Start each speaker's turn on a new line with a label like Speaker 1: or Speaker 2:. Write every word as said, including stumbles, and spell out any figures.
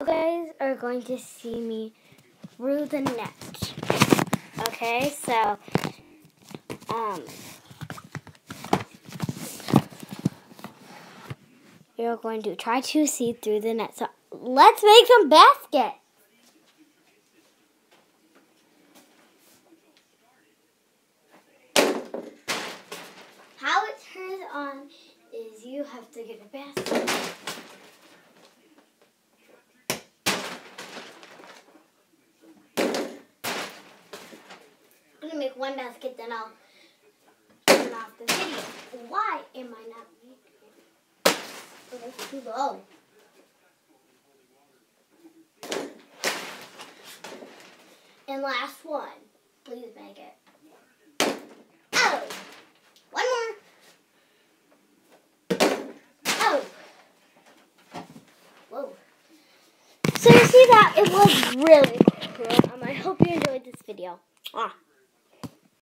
Speaker 1: guys are going to see me through the net. Okay, so um you're going to try to see through the net. So let's make some baskets. How it turns on is you have to get a basket. I'm gonna make one basket, then I'll turn off the video. Why am I not making it? Oh, that's too low. And last one. Please make it. Oh! One more. Oh! Whoa. So you see that? It was really cool. Um, I hope you enjoyed this video. Ah.